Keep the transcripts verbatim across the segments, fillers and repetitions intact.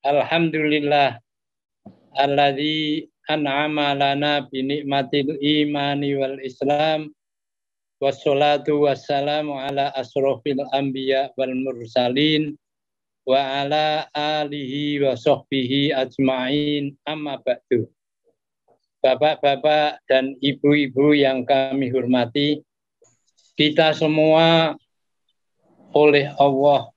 Alhamdulillah alladzi an'ama lana bi ni'matil imani wal islam wassalatu wassalamu ala asrofil anbiya wal mursalin wa ala alihi wa sahbihi ajma'in amma ba'du. Bapak-bapak dan ibu-ibu yang kami hormati, kita semua oleh Allah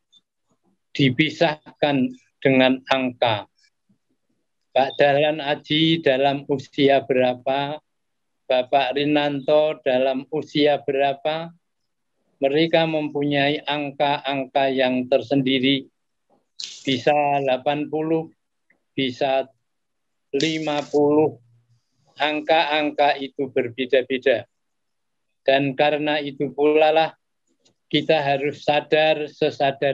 dipisahkan dengan angka. Pak Dahlan Aji dalam usia berapa, Bapak Rinanto dalam usia berapa, mereka mempunyai angka-angka yang tersendiri, bisa delapan puluh, bisa lima puluh, angka-angka itu berbeda-beda. Dan karena itu pula lah kita harus sadar sesadar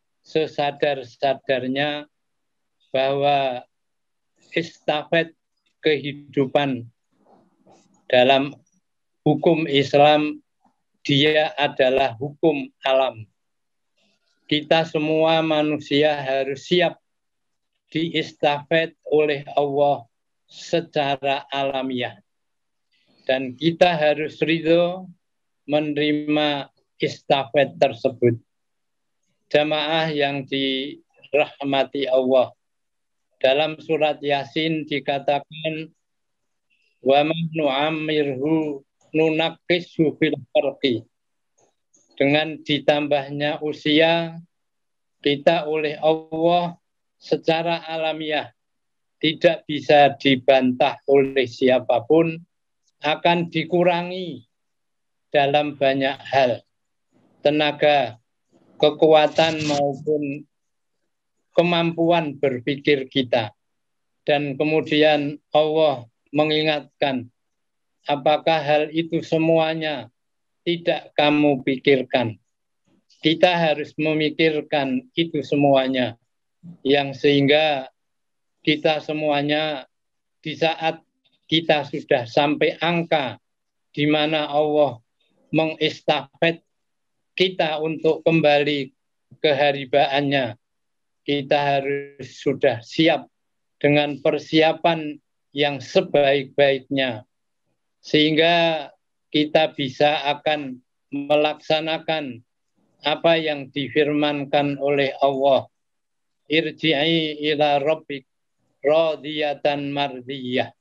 sesadar-sadarnya bahwa estafet kehidupan dalam hukum Islam dia adalah hukum alam. Kita semua manusia harus siap diestafet oleh Allah secara alamiah. Dan kita harus ridho menerima estafet tersebut. Jamaah yang dirahmati Allah. Dalam surat Yasin dikatakan wa man nu'ammirhu nunaqqishu fil khalqi. Dengan ditambahnya usia kita oleh Allah secara alamiah tidak bisa dibantah oleh siapapun, akan dikurangi dalam banyak hal, tenaga, kekuatan maupun kemampuan berpikir kita. Dan kemudian Allah mengingatkan, apakah hal itu semuanya tidak kamu pikirkan? Kita harus memikirkan itu semuanya, yang sehingga kita semuanya di saat kita sudah sampai angka di mana Allah mengestafet kita untuk kembali ke haribaannya, kita harus sudah siap dengan persiapan yang sebaik-baiknya, sehingga kita bisa akan melaksanakan apa yang difirmankan oleh Allah, irji'i ila rabbik radiyatan mardiyah.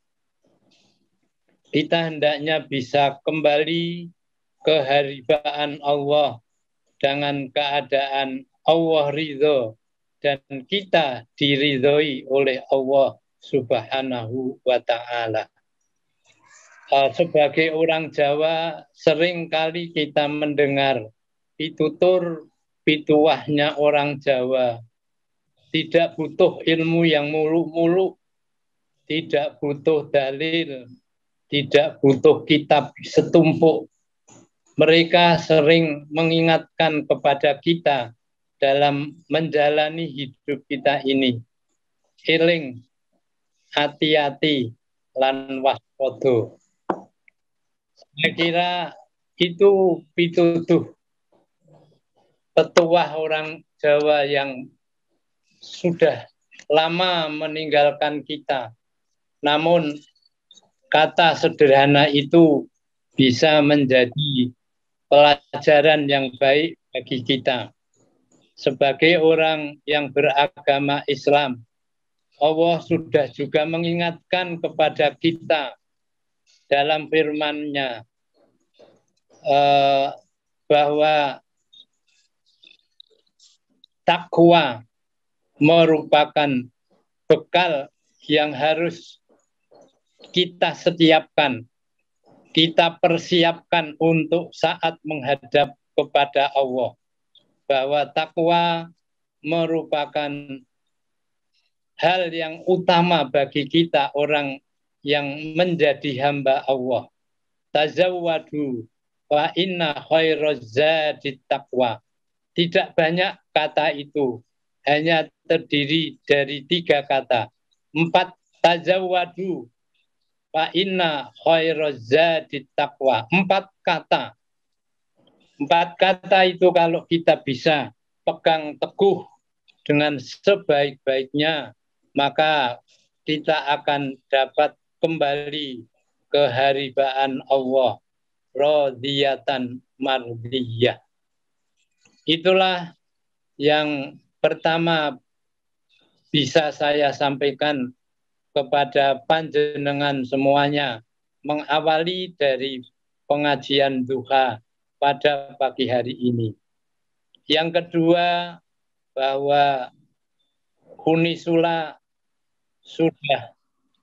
Kita hendaknya bisa kembali ke haribaan Allah dengan keadaan Allah ridho dan kita diridhoi oleh Allah Subhanahu wa ta'ala. Sebagai orang Jawa, sering kali kita mendengar pitutur pituahnya orang Jawa. Tidak butuh ilmu yang muluk-muluk, tidak butuh dalil, tidak butuh kitab setumpuk. Mereka sering mengingatkan kepada kita dalam menjalani hidup kita ini. Eling, hati-hati, lan waspada. Saya kira itu pitutuh petuah orang Jawa yang sudah lama meninggalkan kita. Namun kata sederhana itu bisa menjadi pelajaran yang baik bagi kita. Sebagai orang yang beragama Islam, Allah sudah juga mengingatkan kepada kita dalam firman-Nya eh, bahwa takwa merupakan bekal yang harus kita setiapkan, kita persiapkan untuk saat menghadap kepada Allah. Bahwa takwa merupakan hal yang utama bagi kita orang yang menjadi hamba Allah. Tazawwadu wa inna khairaz zadi taqwa. Tidak banyak kata itu, hanya terdiri dari tiga kata. Empat, tazawwadu fa inna khairaz zadi taqwa. Empat kata. Empat kata itu kalau kita bisa pegang teguh dengan sebaik-baiknya, maka kita akan dapat kembali ke haribaan Allah, radiyatan mardiyah. Itulah yang pertama bisa saya sampaikan kepada panjenengan semuanya, mengawali dari pengajian duha pada pagi hari ini. Yang kedua, bahwa Unisula sudah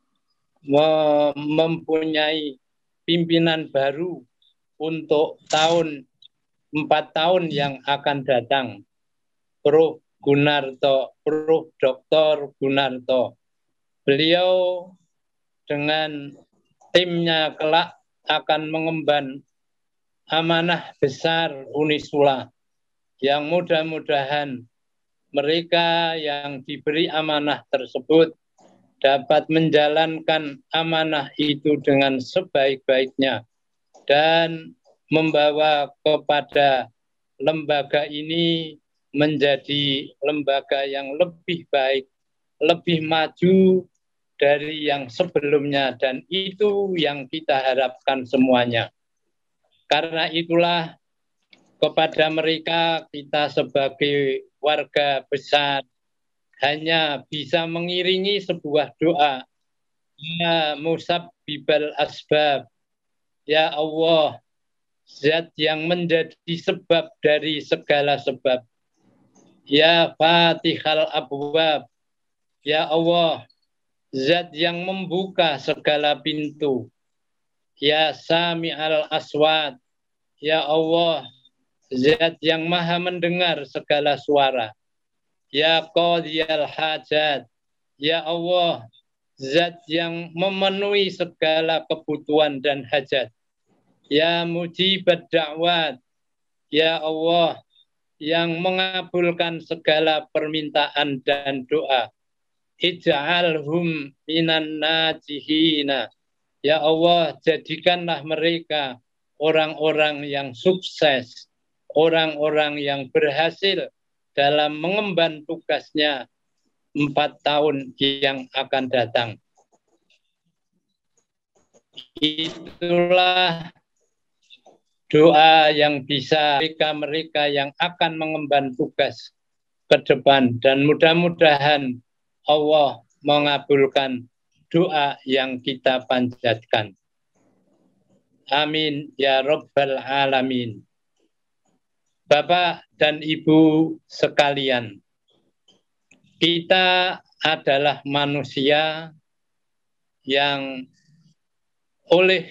mempunyai pimpinan baru untuk tahun empat tahun yang akan datang, Prof Gunarto, Prof Doktor Gunarto. Beliau dengan timnya kelak akan mengemban amanah besar Unisula, yang mudah-mudahan mereka yang diberi amanah tersebut dapat menjalankan amanah itu dengan sebaik-baiknya dan membawa kepada lembaga ini menjadi lembaga yang lebih baik, lebih maju dari yang sebelumnya, dan itu yang kita harapkan semuanya. Karena itulah kepada mereka kita sebagai warga besar hanya bisa mengiringi sebuah doa. Ya musabbibal asbab, ya Allah, zat yang menjadi sebab dari segala sebab. Ya fatihal abwab, ya Allah, zat yang membuka segala pintu. Ya sami'al aswat, ya Allah, zat yang maha mendengar segala suara. Ya qadiyal hajat, ya Allah, zat yang memenuhi segala kebutuhan dan hajat. Ya mujibat da'wat, ya Allah, yang mengabulkan segala permintaan dan doa. Ij'alhum minan najihina, ya Allah, jadikanlah mereka orang-orang yang sukses, orang-orang yang berhasil dalam mengemban tugasnya empat tahun yang akan datang. Itulah doa yang bisa mereka-mereka yang akan mengemban tugas ke depan, dan mudah-mudahan Allah mengabulkan doa yang kita panjatkan. Amin ya Rabbal Alamin. Bapak dan Ibu sekalian, kita adalah manusia yang oleh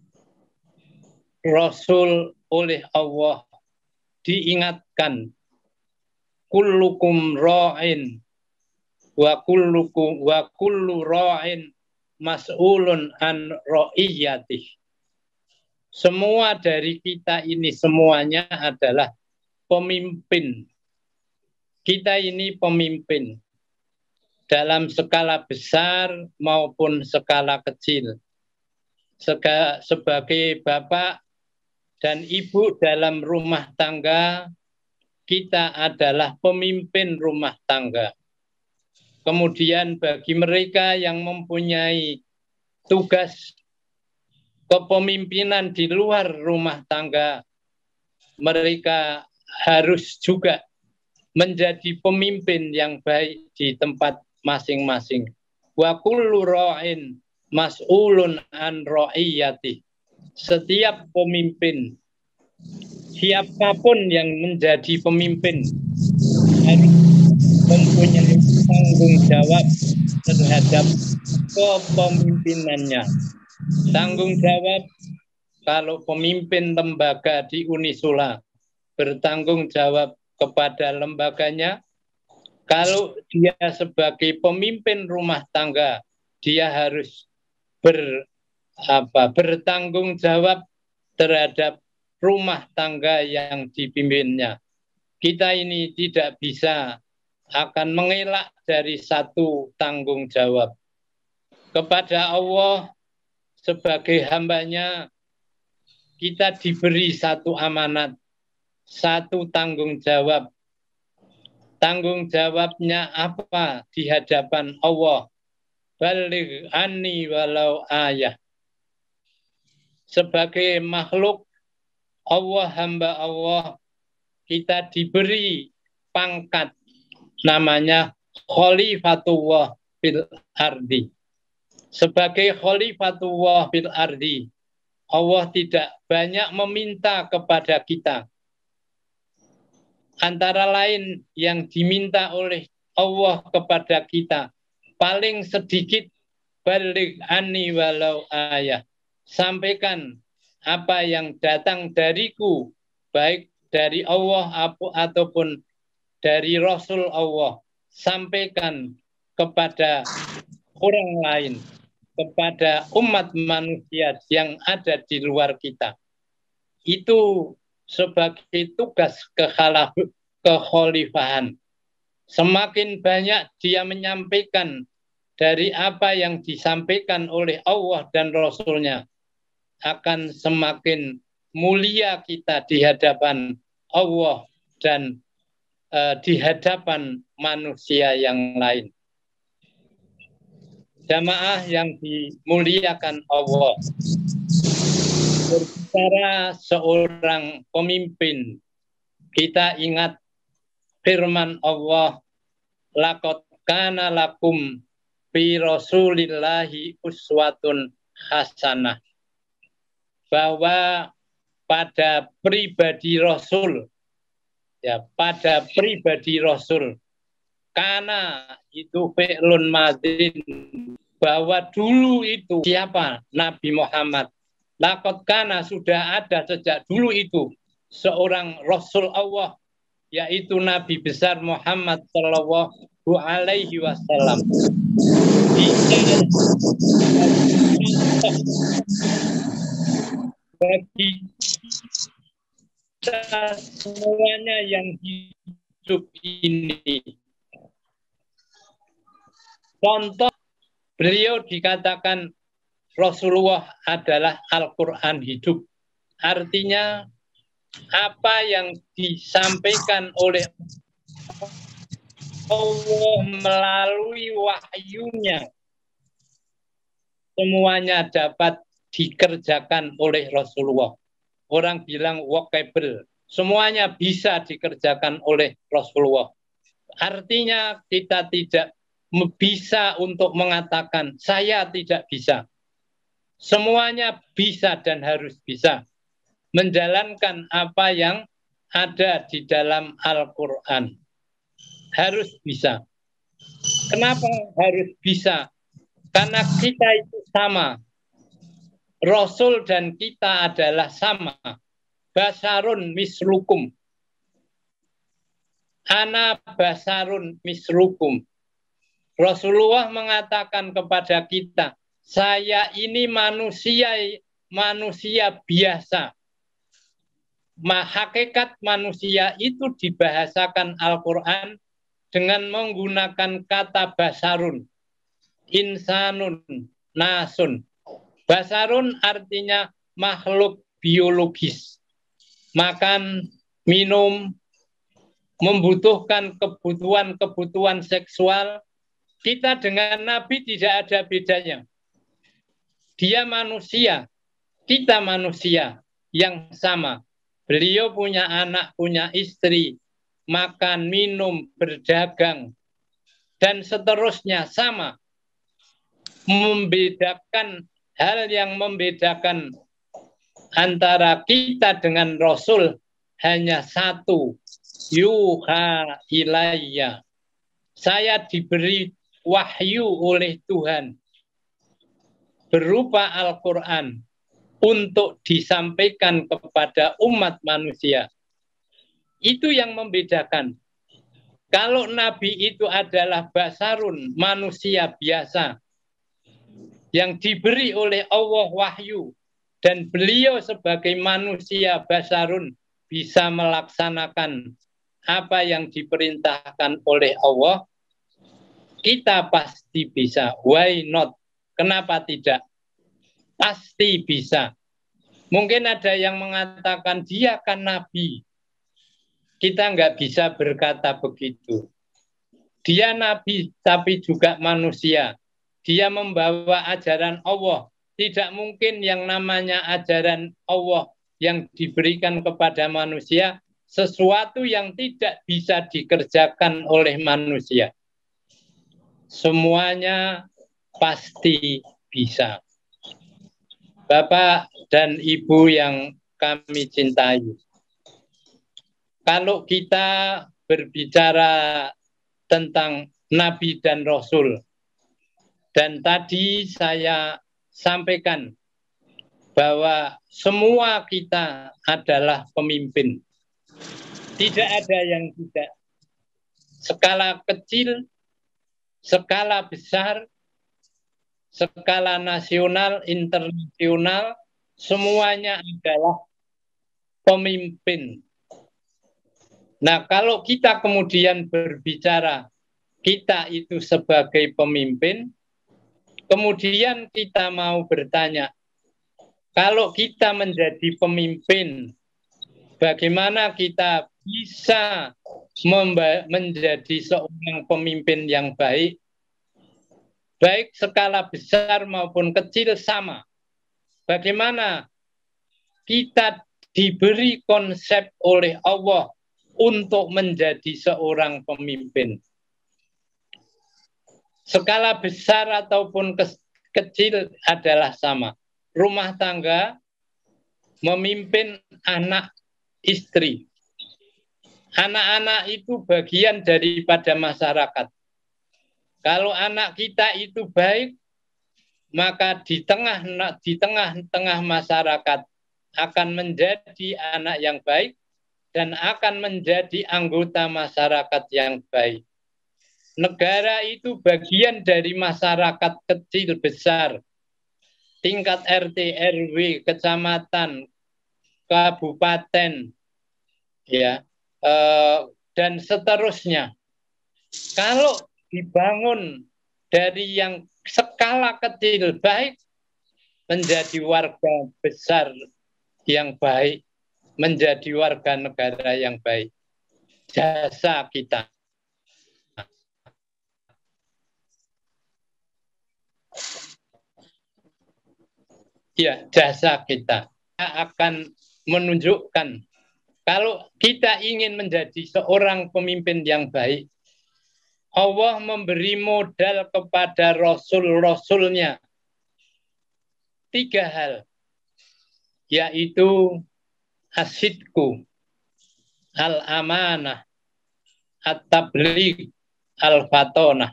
Rasul, oleh Allah diingatkan, kullukum ra'in wa kullukum wa kullu ra'in mas'ulun an ra'iyatih. Semua dari kita ini semuanya adalah pemimpin. Kita ini pemimpin dalam skala besar maupun skala kecil. Sega, sebagai bapak dan ibu dalam rumah tangga, kita adalah pemimpin rumah tangga. Kemudian bagi mereka yang mempunyai tugas kepemimpinan di luar rumah tangga, mereka harus juga menjadi pemimpin yang baik di tempat masing-masing. Wa kullu ra'in mas'ulun an ra'iyati. Setiap pemimpin, siapapun yang menjadi pemimpin, harus mempunyai tanggung jawab terhadap kepemimpinannya. Tanggung jawab kalau pemimpin lembaga di Unisula bertanggung jawab kepada lembaganya. Kalau dia sebagai pemimpin rumah tangga, dia harus ber, apa, bertanggung jawab terhadap rumah tangga yang dipimpinnya. Kita ini tidak bisa akan mengelak dari satu tanggung jawab. Kepada Allah sebagai hambanya, kita diberi satu amanat, satu tanggung jawab tanggung jawabnya apa di hadapan Allah? Baligh anni walau ayah. Sebagai makhluk Allah, hamba Allah, kita diberi pangkat namanya Khalifatullah fil ardi. Sebagai Khalifatullah fil ardi, Allah tidak banyak meminta kepada kita. Antara lain yang diminta oleh Allah kepada kita, paling sedikit, baligh anni walau ayah. Sampaikan apa yang datang dariku, baik dari Allah ataupun dari Rasul Allah. Sampaikan kepada orang lain, kepada umat manusia yang ada di luar kita. Itu sebagai tugas kekhalifahan. Semakin banyak dia menyampaikan dari apa yang disampaikan oleh Allah dan Rasul-Nya, akan semakin mulia kita di hadapan Allah dan uh, di hadapan manusia yang lain. Jamaah yang dimuliakan Allah, berbicara seorang pemimpin, kita ingat firman Allah, laqad kana lakum fi rasulillahi uswatun hasanah, bahwa pada pribadi Rasul, ya pada pribadi Rasul, karena itu fi'lun madin, bahwa dulu itu siapa? Nabi Muhammad. Laqad kana, sudah ada sejak dulu itu seorang Rasul Allah, yaitu Nabi besar Muhammad Sallallahu Alaihi Wasallam. Bagi kita semuanya yang hidup ini. Contoh, beliau dikatakan Rasulullah adalah Al-Quran hidup. Artinya apa yang disampaikan oleh Allah melalui wahyunya, semuanya dapat dikerjakan oleh Rasulullah. Orang bilang workable, semuanya bisa dikerjakan oleh Rasulullah. Artinya kita tidak bisa untuk mengatakan saya tidak bisa. Semuanya bisa dan harus bisa menjalankan apa yang ada di dalam Al-Quran. Harus bisa. Kenapa harus bisa? Karena kita itu sama. Rasul dan kita adalah sama. Basarun mislukum. Ana basarun mislukum. Rasulullah mengatakan kepada kita, saya ini manusia manusia biasa. Hakikat manusia itu dibahasakan Al-Quran dengan menggunakan kata basarun, insanun, nasun. Basarun artinya makhluk biologis, makan, minum, membutuhkan kebutuhan-kebutuhan seksual. Kita dengan Nabi tidak ada bedanya. Dia manusia, kita manusia yang sama. Beliau punya anak, punya istri, makan, minum, berdagang, dan seterusnya sama. Membedakan, hal yang membedakan antara kita dengan Rasul hanya satu, yuha ilayya. Saya diberi wahyu oleh Tuhan berupa Al-Quran untuk disampaikan kepada umat manusia. Itu yang membedakan. Kalau Nabi itu adalah basarun, manusia biasa, yang diberi oleh Allah wahyu, dan beliau sebagai manusia basarun bisa melaksanakan apa yang diperintahkan oleh Allah, kita pasti bisa. Why not? Kenapa tidak? Pasti bisa. Mungkin ada yang mengatakan dia kan Nabi. kita nggak bisa berkata begitu. Dia nabi tapi juga manusia. Dia membawa ajaran Allah. Tidak mungkin yang namanya ajaran Allah yang diberikan kepada manusia sesuatu yang tidak bisa dikerjakan oleh manusia. Semuanya pasti bisa. Bapak dan Ibu yang kami cintai, kalau kita berbicara tentang Nabi dan Rasul, dan tadi saya sampaikan bahwa semua kita adalah pemimpin. Tidak ada yang tidak. Skala kecil, skala besar, skala nasional, internasional, semuanya adalah pemimpin. Nah, kalau kita kemudian berbicara kita itu sebagai pemimpin, kemudian kita mau bertanya, kalau kita menjadi pemimpin, bagaimana kita bisa menjadi seorang pemimpin yang baik? Baik skala besar maupun kecil sama. Bagaimana kita diberi konsep oleh Allah untuk menjadi seorang pemimpin. Skala besar ataupun ke kecil adalah sama. Rumah tangga memimpin anak istri. Anak-anak itu bagian daripada masyarakat. Kalau anak kita itu baik, maka di tengah di tengah-tengah masyarakat akan menjadi anak yang baik dan akan menjadi anggota masyarakat yang baik. Negara itu bagian dari masyarakat kecil besar, tingkat R T R W, kecamatan, kabupaten, ya, eh, dan seterusnya. Kalau dibangun dari yang skala kecil baik menjadi warga besar yang baik, menjadi warga negara yang baik. Jasa kita. Ya, jasa kita akan menunjukkan kalau kita ingin menjadi seorang pemimpin yang baik, Allah memberi modal kepada Rasul-Rasulnya tiga hal, yaitu asidku, al-amanah, at-tabligh, al-fatonah.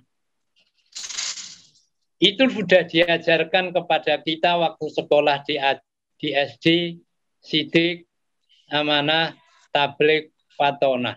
Itu sudah diajarkan kepada kita waktu sekolah di, di S D, sidik, amanah, tabligh, fatonah.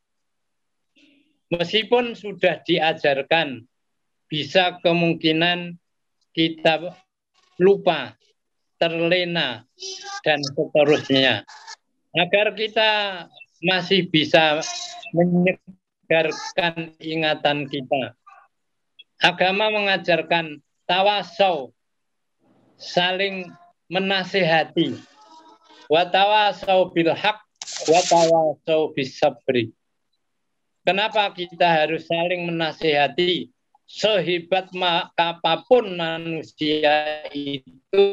Meskipun sudah diajarkan, bisa kemungkinan kita lupa, terlena, dan seterusnya. Agar kita masih bisa menyegarkan ingatan kita. Agama mengajarkan tawasau, saling menasihati. Wa tawasau bil haq, wa tawasau bis sabri. Kenapa kita harus saling menasihati? Sehebat apapun manusia itu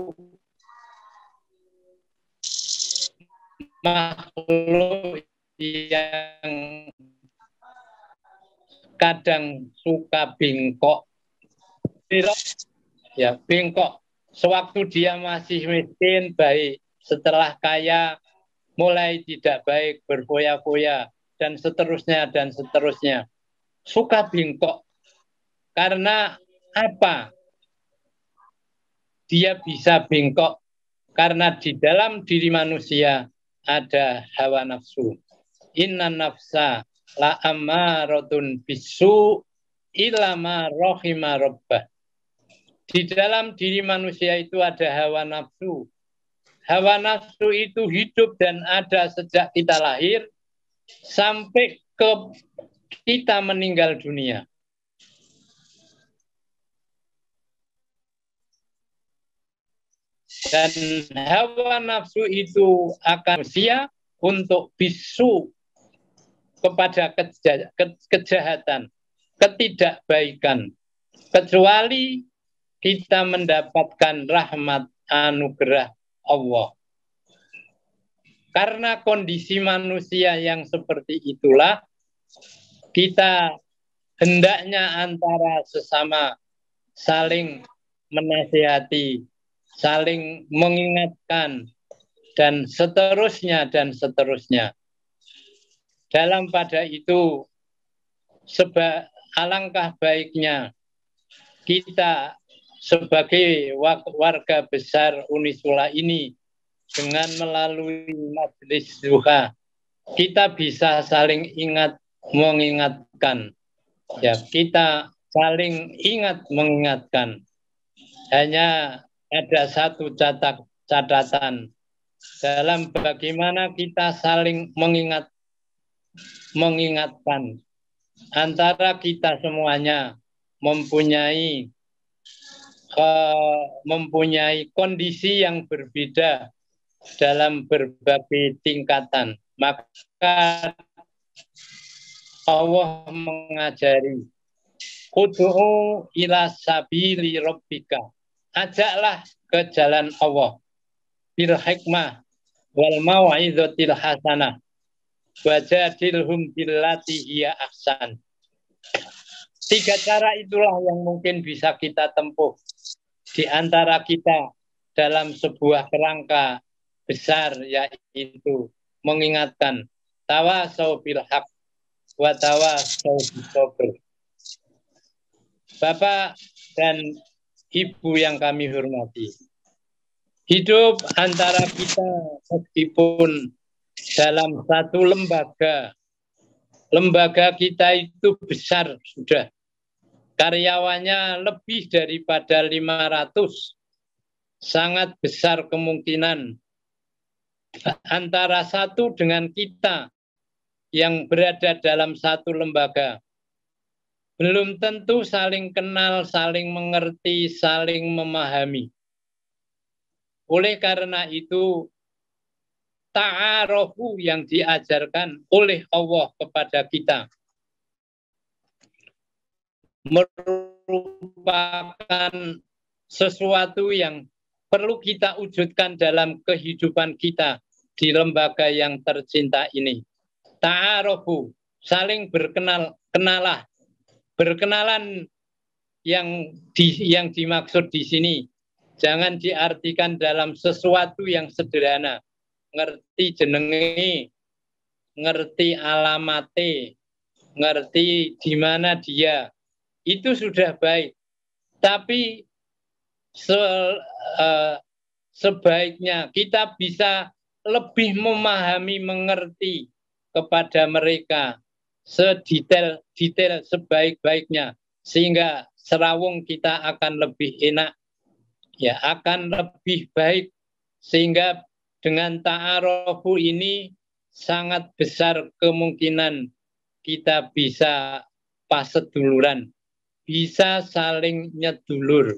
makhluk yang kadang suka bengkok. Ya, bengkok. Sewaktu dia masih miskin baik, setelah kaya mulai tidak baik, berfoya-foya, dan seterusnya, dan seterusnya. Suka bengkok. Karena apa? Dia bisa bengkok. Karena di dalam diri manusia ada hawa nafsu. Inna nafsa la ammaratun bisu ilama rohima robbah. Di dalam diri manusia itu ada hawa nafsu. Hawa nafsu itu hidup dan ada sejak kita lahir sampai ke kita meninggal dunia. Dan hawa nafsu itu akan manusia untuk bisu, kepada keja ke kejahatan, ketidakbaikan, kecuali kita mendapatkan rahmat anugerah Allah. Karena kondisi manusia yang seperti itulah, kita hendaknya antara sesama saling menasihati, saling mengingatkan, dan seterusnya, dan seterusnya. Dalam pada itu, seba, alangkah baiknya kita sebagai warga besar Unisula ini, dengan melalui majelis duha, kita bisa saling ingat mengingatkan. Ya, kita saling ingat mengingatkan. Hanya ada satu catat, catatan dalam bagaimana kita saling mengingat mengingatkan. Antara kita semuanya mempunyai uh, mempunyai kondisi yang berbeda dalam berbagai tingkatan. Maka Allah mengajari, Ud'u ila sabili rabbika. Ajaklah ke jalan Allah. Bil hikmah wal mau'izatil hasanah. Wajadilhum billati hiya ahsan. Tiga cara itulah yang mungkin bisa kita tempuh di antara kita dalam sebuah kerangka besar, yaitu mengingatkan tawasau bil haq wa tawasau bis sabr. Bapak dan Ibu yang kami hormati, hidup antara kita meskipun dalam satu lembaga, lembaga kita itu besar sudah, karyawannya lebih daripada lima ratus, sangat besar kemungkinan antara satu dengan kita yang berada dalam satu lembaga belum tentu saling kenal, saling mengerti, saling memahami. Oleh karena itu, ta'arufu yang diajarkan oleh Allah kepada kita merupakan sesuatu yang perlu kita wujudkan dalam kehidupan kita di lembaga yang tercinta ini. Ta'arufu, saling berkenal, kenalah. Berkenalan yang di, yang dimaksud di sini jangan diartikan dalam sesuatu yang sederhana. Ngerti jenenge, ngerti alamate, ngerti di mana dia. Itu sudah baik. Tapi Se, uh, sebaiknya kita bisa lebih memahami, mengerti kepada mereka sedetail-detail sebaik-baiknya, sehingga serawung kita akan lebih enak, ya akan lebih baik, sehingga dengan ta'arufu ini sangat besar kemungkinan kita bisa paseduluran, bisa saling nyedulur.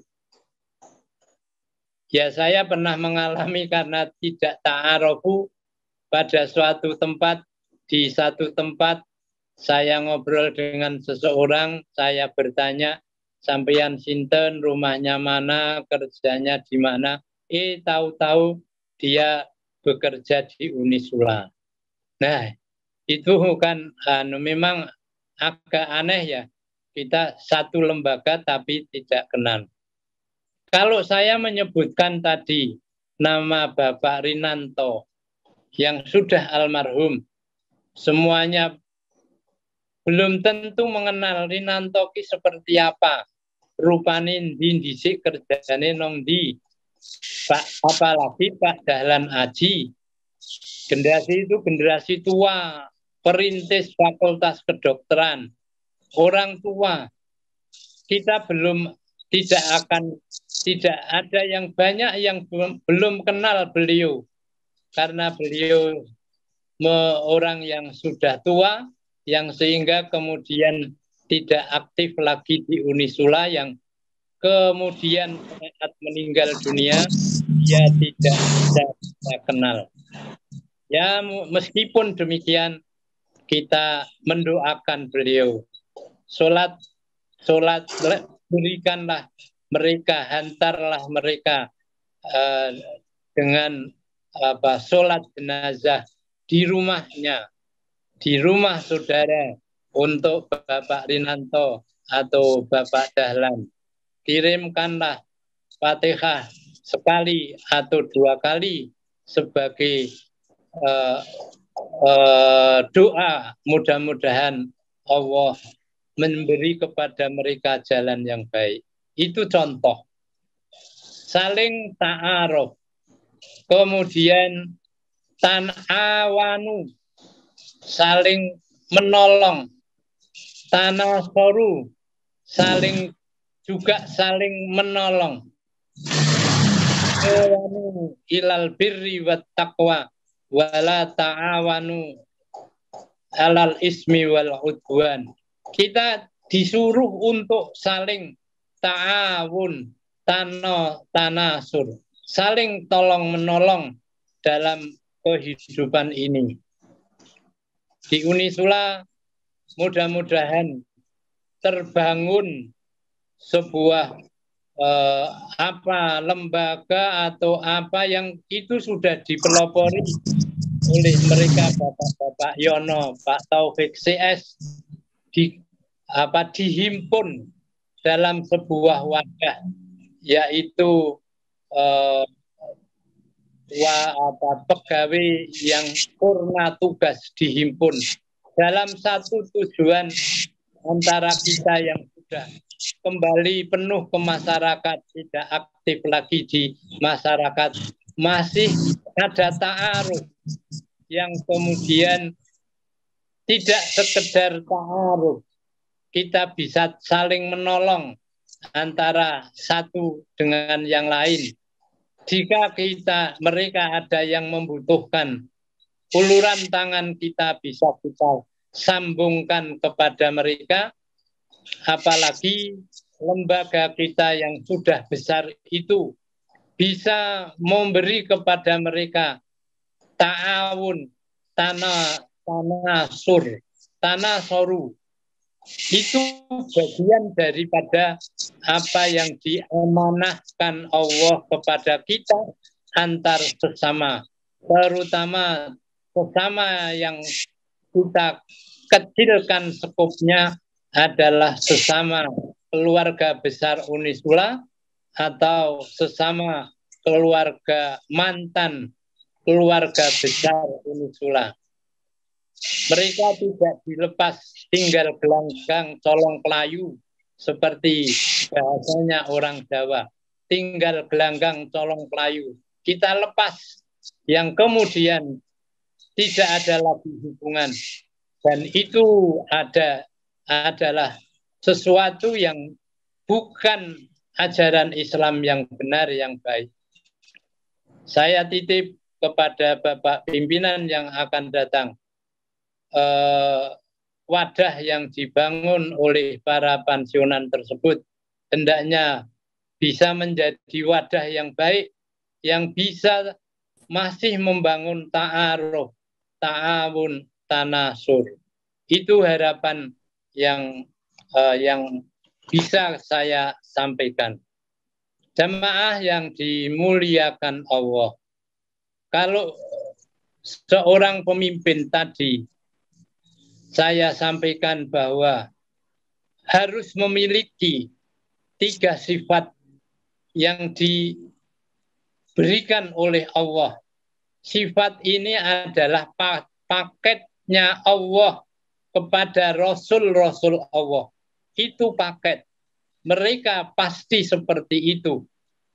Ya, saya pernah mengalami karena tidak ta'arufu pada suatu tempat, di satu tempat saya ngobrol dengan seseorang, saya bertanya, sampeyan sinten, rumahnya mana, kerjanya di mana, eh tahu-tahu dia bekerja di Unisula. Nah, itu kan anu, memang agak aneh ya, kita satu lembaga tapi tidak kenal. Kalau saya menyebutkan tadi nama Bapak Rinanto yang sudah almarhum, semuanya belum tentu mengenal Rinanto ki seperti apa, rupane ndi dhisik kerjane nong ndi. Pak, apalagi Pak Dahlan Aji, generasi itu generasi tua, perintis Fakultas Kedokteran, orang tua. Kita belum tidak akan tidak ada yang banyak yang belum, belum kenal beliau, karena beliau me, orang yang sudah tua, yang sehingga kemudian tidak aktif lagi di Unisula, yang kemudian saat meninggal dunia dia tidak bisa kenal. Ya, meskipun demikian kita mendoakan beliau. Sholat, sholat berikanlah mereka, hantarlah mereka uh, dengan apa sholat jenazah di rumahnya, di rumah saudara untuk Bapak Rinanto atau Bapak Dahlan. Kirimkanlah Fatihah sekali atau dua kali sebagai uh, uh, doa, mudah-mudahan Allah memberi kepada mereka jalan yang baik. Itu contoh. Saling ta'aruf. Kemudian tanawanu, saling menolong. Tanasoru, saling juga saling menolong. Ta'awanu ilal birri wat taqwa wala ta'awanu alal ismi wal udwan. Kita disuruh untuk saling ta'awun, tano, tanasur, saling tolong menolong dalam kehidupan ini. Di Unisula mudah-mudahan terbangun sebuah eh, apa lembaga atau apa yang itu sudah dipelopori oleh mereka Bapak-Bapak Yono, Pak Taufik C S, di apa dihimpun dalam sebuah wadah, yaitu eh, wa, apa, pegawai yang purna tugas dihimpun dalam satu tujuan antara kita yang sudah kembali penuh ke masyarakat, tidak aktif lagi di masyarakat, masih ada ta'aruf yang kemudian tidak sekedar ta'aruf, kita bisa saling menolong antara satu dengan yang lain. Jika kita mereka ada yang membutuhkan, uluran tangan kita bisa kita sambungkan kepada mereka, apalagi lembaga kita yang sudah besar itu bisa memberi kepada mereka ta'awun, tanah, tanah sur, tanah soru. Itu bagian daripada apa yang diamanahkan Allah kepada kita antar sesama, terutama sesama yang kita kecilkan skopnya adalah sesama keluarga besar Unisula atau sesama keluarga mantan keluarga besar Unisula. Mereka tidak dilepas tinggal gelanggang colong kelayu seperti bahasanya orang Jawa. Tinggal gelanggang colong kelayu. Kita lepas yang kemudian tidak ada lagi hubungan. Dan itu ada adalah sesuatu yang bukan ajaran Islam yang benar, yang baik. Saya titip kepada Bapak pimpinan yang akan datang. Uh, wadah yang dibangun oleh para pensiunan tersebut hendaknya bisa menjadi wadah yang baik, yang bisa masih membangun ta'aruf, ta'awun, tanasur. Itu harapan yang uh, yang bisa saya sampaikan. Jamaah yang dimuliakan Allah, kalau seorang pemimpin tadi saya sampaikan bahwa harus memiliki tiga sifat yang diberikan oleh Allah. Sifat ini adalah paketnya Allah kepada Rasul-Rasul Allah. Itu paket. Mereka pasti seperti itu.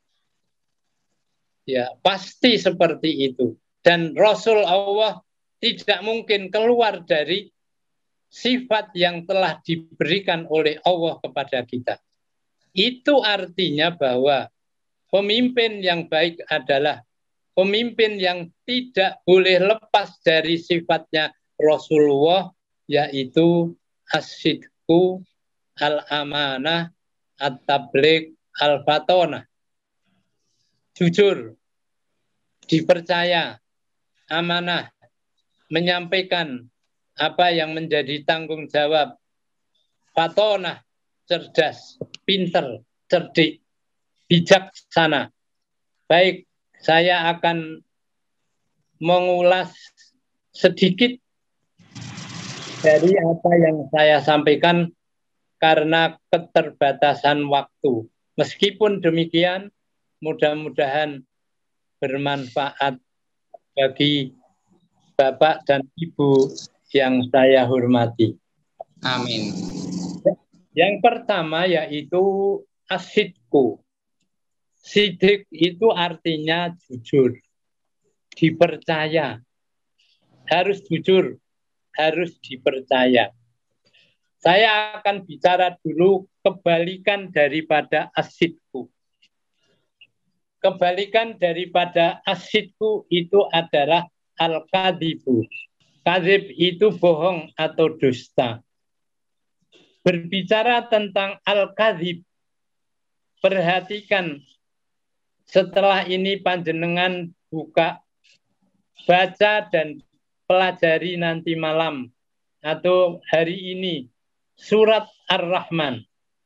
Ya, pasti seperti itu. Dan Rasul Allah tidak mungkin keluar dari sifat yang telah diberikan oleh Allah kepada kita. Itu artinya bahwa pemimpin yang baik adalah pemimpin yang tidak boleh lepas dari sifatnya Rasulullah, yaitu as-sidqu, al-amanah, at-tabligh, al-fatonah. Jujur, dipercaya, amanah, menyampaikan apa yang menjadi tanggung jawab fatonah, cerdas, pinter, cerdik, bijaksana. Baik, saya akan mengulas sedikit dari apa yang saya sampaikan karena keterbatasan waktu. Meskipun demikian, mudah-mudahan bermanfaat bagi Bapak dan Ibu yang saya hormati. Amin. Yang pertama yaitu asidku. Sidik itu artinya jujur, dipercaya, harus jujur, harus dipercaya. Saya akan bicara dulu kebalikan daripada asidku. Kebalikan daripada asidku itu adalah al-kadzibu. Kadzib itu bohong atau dusta. Berbicara tentang al-kadzib, perhatikan setelah ini panjenengan buka, baca dan pelajari nanti malam atau hari ini surat Ar-Rahman.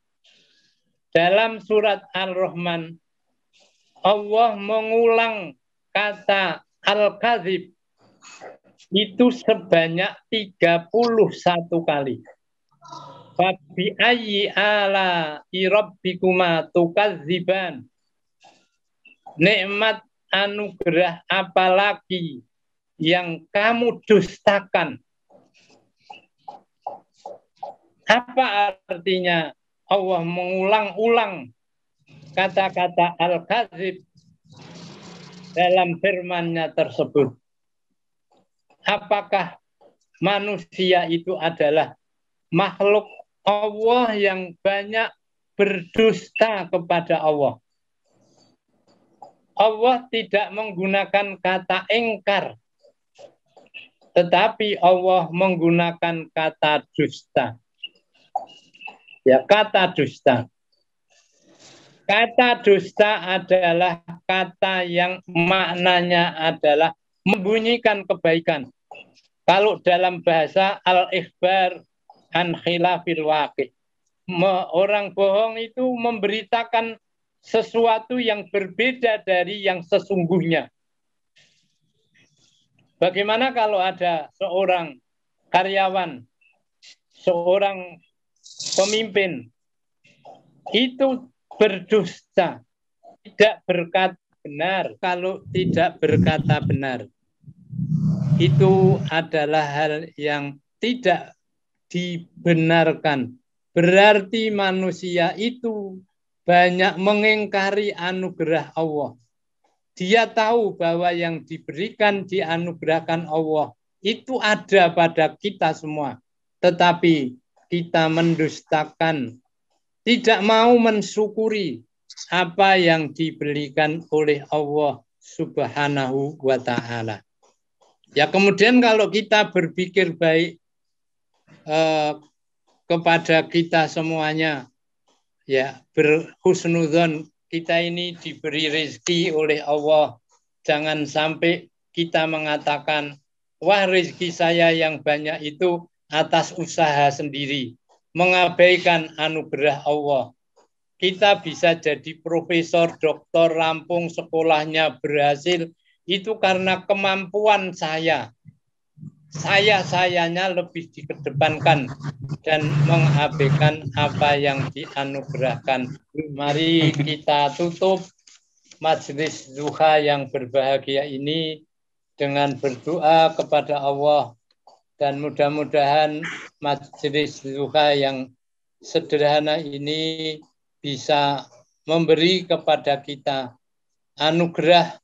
Dalam surat Ar-Rahman Allah mengulang kata al-kadzib itu sebanyak tiga puluh satu kali. Fabi ayyi ala rabbikuma tukadziban. Nikmat anugerah apalagi yang kamu dustakan. Apa artinya Allah mengulang-ulang kata-kata al-kadzib dalam firman-Nya tersebut? Apakah manusia itu adalah makhluk Allah yang banyak berdusta kepada Allah? Allah tidak menggunakan kata engkar, tetapi Allah menggunakan kata dusta. Ya, kata dusta. Kata dusta adalah kata yang maknanya adalah membunyikan kebaikan. Kalau dalam bahasa al-ikhbar an khilafil waqi', orang bohong itu memberitakan sesuatu yang berbeda dari yang sesungguhnya. Bagaimana kalau ada seorang karyawan, seorang pemimpin itu berdusta, tidak berkata benar. Kalau tidak berkata benar, itu adalah hal yang tidak dibenarkan. Berarti manusia itu banyak mengingkari anugerah Allah. Dia tahu bahwa yang diberikan, dianugerahkan Allah itu ada pada kita semua. Tetapi kita mendustakan, tidak mau mensyukuri apa yang diberikan oleh Allah Subhanahu wa ta'ala. Ya, kemudian kalau kita berpikir baik eh, kepada kita semuanya, ya, berhusnudzon, kita ini diberi rezeki oleh Allah. Jangan sampai kita mengatakan, wah, rezeki saya yang banyak itu atas usaha sendiri, mengabaikan anugerah Allah. Kita bisa jadi profesor, doktor, rampung sekolahnya, berhasil, itu karena kemampuan saya. Saya-sayanya lebih dikedepankan dan mengabaikan apa yang dianugerahkan. Mari kita tutup majelis duha yang berbahagia ini dengan berdoa kepada Allah. Dan mudah-mudahan majelis duha yang sederhana ini bisa memberi kepada kita anugerah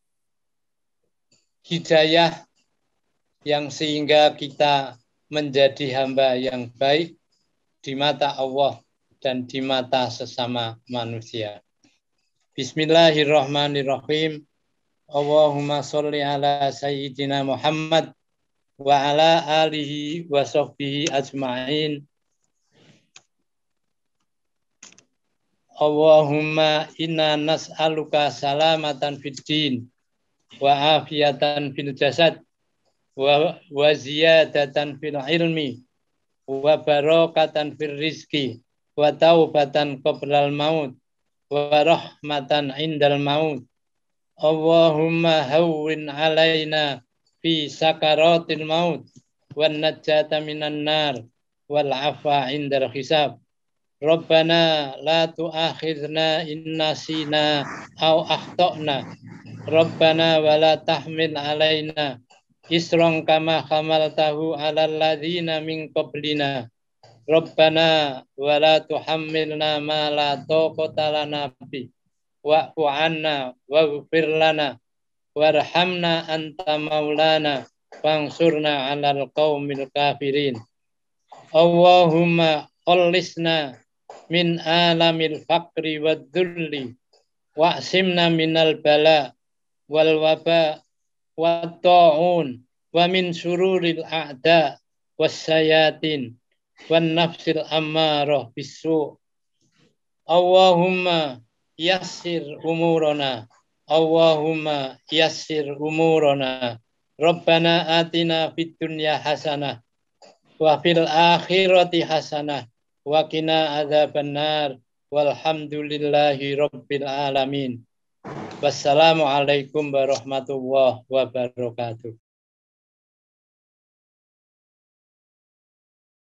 hidayah yang sehingga kita menjadi hamba yang baik di mata Allah dan di mata sesama manusia. Bismillahirrahmanirrahim. Allahumma sholli ala sayyidina Muhammad wa ala alihi wa sahbihi ajma'in. Allahumma inna nas'aluka salamatan fid din wa afiyatan fil jasad wa, wa ziyadatan fil ilmi wa barakatan fil rizki wa taubatan qoblal maut wa rahmatan indal maut. Allahumma hawwin alaina fi sakaratil maut wan najata minan nar wal afa indal hisab. Rabbana la tu'akhidna in nasina aw akhtana. Rabbana wa la tahmil alaina isran kama hamaltahu alal ladzina min qablina. Rabbana wa la tuhammilna ma la taqata lana bi. Wa'fu 'anna waghfir lana warhamna anta maulana fansurna 'alal qaumil kafirin. Allahumma khallisna min alamil faqri wad dhulli wa'simna minal bala wal waba wat ta'un wa min sururil a'da was sayatin wan nafsil ammarah bisu. Allahumma yassir umurana. Allahumma yassir umurana. Rabbana atina fid dunya hasanah wa fil akhirati hasanah wa qina adzabannar walhamdulillahi rabbil alamin. Wassalamualaikum warahmatullahi wabarakatuh.